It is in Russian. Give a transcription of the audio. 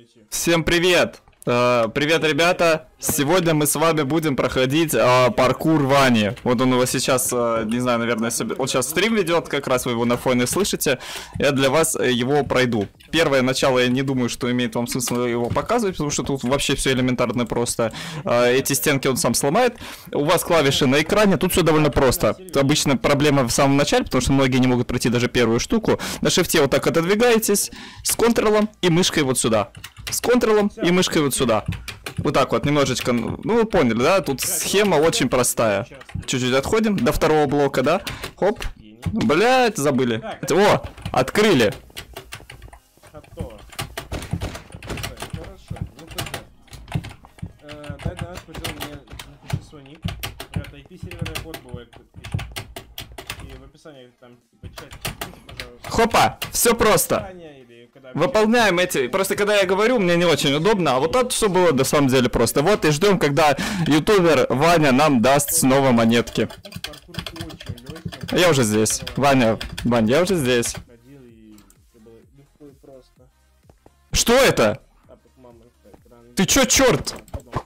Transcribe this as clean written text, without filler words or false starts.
Всем привет! Привет, ребята! Сегодня мы с вами будем проходить паркур Вани. Вот он его сейчас, не знаю, наверное, он сейчас стрим ведет, как раз вы его на фоне слышите. Я для вас его пройду. Первое начало, я не думаю, что имеет вам смысл его показывать, потому что тут вообще все элементарно просто. Эти стенки он сам сломает. У вас клавиши на экране, тут все довольно просто. Обычно проблема в самом начале, потому что многие не могут пройти даже первую штуку. На шифте вот так отодвигаетесь, с контролом и мышкой вот сюда. С контролом и мышкой вот сюда. Вот так вот, немножечко, ну вы поняли, да? Тут схема очень простая. Чуть-чуть отходим до второго блока, да? Хоп. Блять, забыли. О, открыли. Хопа, все просто. Выполняем эти. Просто когда я говорю, мне не очень удобно. А вот это все было на самом деле просто. Вот и ждем, когда ютубер Ваня нам даст снова монетки. Я уже здесь. Ваня, я уже здесь. Что это? Ты чё, черт?